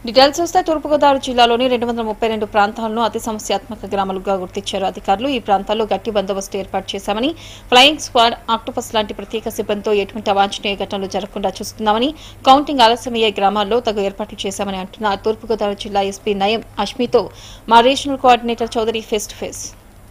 Details వస్తే తూర్పుగోదావరి జిల్లాలోని 232 ప్రాంతాలను అతి సమస్యాత్మక గ్రామాలుగా గుర్తించారు అధికారులు. ఈ ప్రాంతాల్లో గట్టి బందోబస్తు ఏర్పాటు చేశామని, ఫ్లయింగ్ స్క్వాడ్, ఆక్టోపస్ లాంటి ప్రత్యేక సిబ్బందితో ఎటువంటి అవాంఛనీయ ఘటనలు జరగకుండా చూస్తున్నామని, కౌంటింగ్ ఆలస్యమయ్యే గ్రామాల్లో తగు ఏర్పాట్లు చేశామని అంటున్నారు. తూర్పుగోదావరి జిల్లా ఎస్పీ నయం అష్మితో మా regional coordinator Chowdary face to face.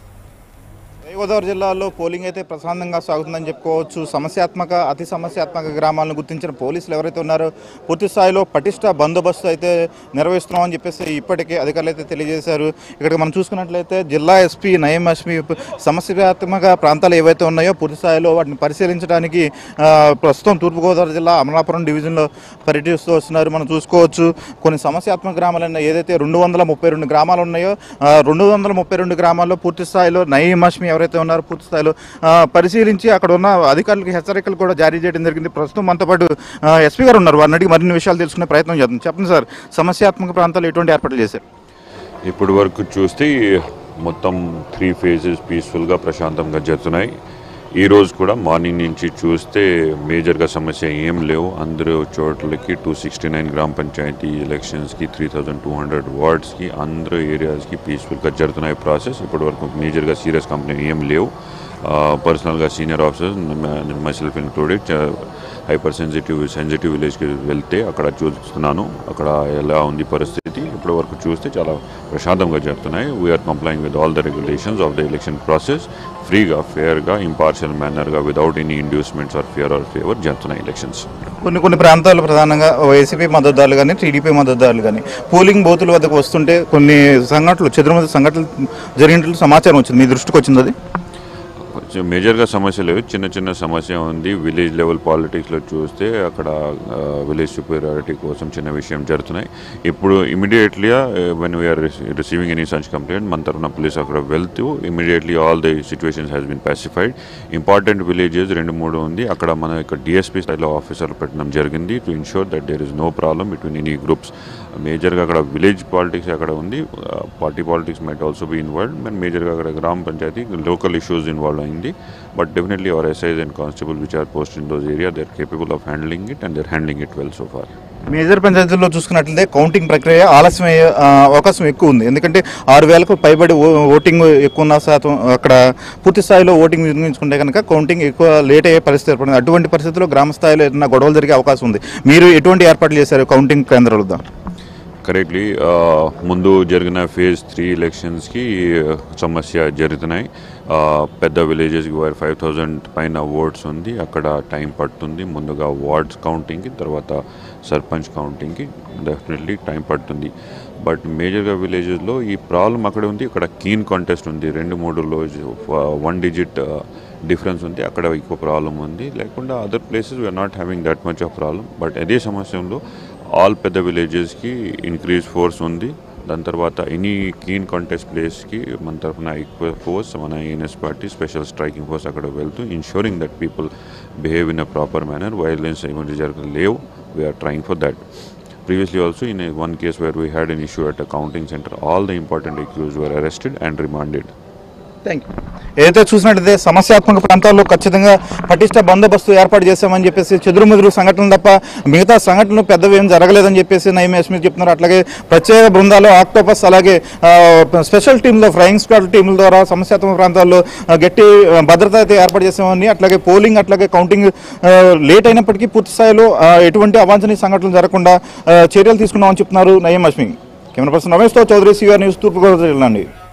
Godavari జిల్లాలో పోలింగ్ అయితే ప్రశాంతంగా సాగుతుందని చెప్పుకోవచ్చు. అతి సమస్యాత్మక గ్రామాలను గుర్తించిన పోలీసులు ఎవరైతే ఉన్నారో పూర్తి స్థాయిలో పటిష్ట బందోబస్తు అయితే నిర్వహిస్తున్నామని చెప్పేసి ఇప్పటికే అధికారులు అయితే తెలియజేశారు. ఇక్కడ మనం చూసుకున్నట్లయితే జిల్లా ఎస్పీ నయం అష్మి సమస్యాత్మక ప్రాంతాలు ఏవైతే ఉన్నాయో పూర్తి స్థాయిలో వాటిని పరిశీలించడానికి ప్రస్తుతం తూర్పుగోదావరి జిల్లా అమలాపురం డివిజన్లో పర్యటిస్తూ వస్తున్నారు. మనం చూసుకోవచ్చు కొన్ని సమస్యాత్మక గ్రామాలైన ఏదైతే 232 గ్రామాలు ఉన్నాయో 232 గ్రామాల్లో పూర్తి స్థాయిలో నయం అష్మి ఎవరైతే ఉన్నారో పూర్తి స్థాయిలో పరిశీలించి అక్కడ ఉన్న అధికారులకు హెచ్చరికలు కూడా జారీ చేయడం జరిగింది. ప్రస్తుతం మనతో పాటు ఎస్పీ గారు ఉన్నారు. వారిని అడిగి మరిన్ని విషయాలు తెలుసుకునే ప్రయత్నం చేద్దాం. చెప్పండి సార్, సమస్యాత్మక ప్రాంతాలు ఎటువంటి ఏర్పాట్లు చేశారు? ఇప్పటి వరకు చూస్తే మొత్తం 3 phases పీస్ఫుల్గా ప్రశాంతంగా జరుగుతున్నాయి. ఈ రోజు కూడా మార్నింగ్ నుంచి చూస్తే మేజర్గా సమస్య ఏం లేవు. అందరూ చోట్లకి 269 గ్రామ పంచాయతీ ఎలక్షన్స్కి 3200 వార్డ్స్కి అందరూ ఏరియాస్కి పీస్ఫుల్గా జరుగుతున్నాయి ప్రాసెస్. ఇప్పటి వరకు మేజర్గా సీరియస్ కంప్లైంట్ ఏం లేవు. పర్సనల్గా senior officers myself included hyper sensitive విలేజ్కి వెళ్తే అక్కడ చూస్తున్నాను అక్కడ ఎలా ఉంది పరిస్థితి. ఇప్పటి వరకు చూస్తే చాలా ప్రశాంతంగా జరుగుతున్నాయి. We are complying with all the regulations of the election process. ఫ్రీగా, ఫేర్గా, ఇంపార్షియల్ మేనర్గా without any inducements or favour జరుగుతున్నాయి ఎలక్షన్స్. కొన్ని ప్రాంతాలు ప్రధానంగా వైసీపీ మద్దతుదారులు కానీ టీడీపీ మద్దతుదారులు కానీ పోలింగ్ బూతుల వద్దకు వస్తుంటే కొన్ని చెదురుమదురు సంఘటనలు జరిగినట్లు సమాచారం వచ్చింది. మీ దృష్టికి వచ్చింది అది? మేజర్గా సమస్య లేవు, చిన్న సమస్య ఉంది. విలేజ్ లెవెల్ పాలిటిక్స్లో చూస్తే అక్కడ విలేజ్ సుపీరియారిటీ కోసం చిన్న విషయం జరుగుతున్నాయి. ఇప్పుడు ఇమీడియట్లీగా when we are receiving any such complaint మన తరఫున పోలీస్ అక్కడ వెళ్తూ immediately all the situations has been pacified. Important villages 2-3 ఉంది. అక్కడ మన ఇక్కడ డిఎస్పీ స్థాయిలో ఆఫీసర్లు పెట్టడం జరిగింది to ensure that there is no problem between any groups. మేజర్గా అక్కడ విలేజ్ పాలిటిక్స్ అక్కడ ఉంది. Party politics might also be involved. And మేజర్గా అక్కడ గ్రామ పంచాయతీ లోకల్ ఇష్యూస్ ఇన్వాల్వ్ అయింది. But definitely our SIs and constables which are posted in those areas, they are capable of handling it and they are handling it well so far. Major పంచాయతీల్లో చూసుకున్నట్లయితే counting ప్రక్రియ ఆలస్యమయ్యే అవకాశం ఎక్కువ ఉంది. ఎందుకంటే 6000కు పైబడి voting ఎక్కువ ఉన్న శాతం అక్కడ పూర్తి స్థాయిలో ఓటింగ్ నిర్వహించుకుంటే కనుక కౌంటింగ్ ఎక్కువ లేట్ అయ్యే పరిస్థితి ఏర్పడింది. అటువంటి పరిస్థితుల్లో గ్రామ స్థాయిలో ఏదైనా గొడవలు జరిగే అవకాశం ఉంది. మీరు ఎటువంటి ఏర్పాట్లు చేశారు కౌంటింగ్ కేంద్రాలతో? కరెక్ట్లీ ముందు జరిగిన ఫేజ్ 3 ఎలక్షన్స్కి సమస్య జరుగుతున్నాయి. పెద్ద విలేజెస్కి 5000 పైన ఓట్స్ ఉంది. అక్కడ టైం పడుతుంది. ముందుగా వార్డ్స్ కౌంటింగ్కి, తర్వాత సర్పంచ్ కౌంటింగ్కి డెఫినెట్లీ టైం పడుతుంది. బట్ మేజర్గా విలేజెస్లో ఈ ప్రాబ్లం అక్కడ ఉంది. ఇక్కడ కీన్ కాంటెస్ట్ ఉంది. 2-3లో 1 digit డిఫరెన్స్ ఉంది. అక్కడ ఎక్కువ ప్రాబ్లం ఉంది. లేకుండా other places we are not having that much of problem. But అదే సమస్యలో ఆల్ పెద్ద విలేజెస్కి ఇంక్రీజ్ ఫోర్స్ ఉంది. దాని తర్వాత ఎనీ కీన్ కాంటెస్ట్ ప్లేస్కి మన తరఫున ఎక్కువ ఫోర్స్ మన ANS party special striking force అక్కడ వెళ్తూ ensuring that people behave in a proper manner. Violence ఏమైనా జరగలేవు. We are trying for that. Previously also in one case where we had an issue at a counting center, all the important accused were arrested and remanded. Thank you. ఏదైతే చూసినట్లయితే సమస్యాత్మక ప్రాంతాల్లో ఖచ్చితంగా పటిష్ట బందోబస్తు ఏర్పాటు చేశామని చెప్పేసి చెదురుముదురు సంఘటనలు తప్ప మిగతా సంఘటనలు పెద్దవి ఏం జరగలేదని చెప్పేసి నయం అష్మి చెప్తున్నారు. అట్లాగే ప్రత్యేక బృందాలు, ఆక్టోపస్, అలాగే స్పెషల్ టీంలో ఫ్లయింగ్ స్క్వాడ్ టీంల ద్వారా సమస్యాత్మక ప్రాంతాల్లో గట్టి భద్రత అయితే ఏర్పాటు చేసామని, అట్లాగే పోలింగ్ అట్లాగే కౌంటింగ్ లేట్ అయినప్పటికీ పూర్తి స్థాయిలో ఎటువంటి అవాంఛనీయ సంఘటనలు జరగకుండా చర్యలు తీసుకున్నామని చెప్తున్నారు నయం అష్మి. కెమెరా పర్సన్ రమేష్తో చౌదరి, CR న్యూస్, తూర్పుగోదావరి జిల్లా అండి.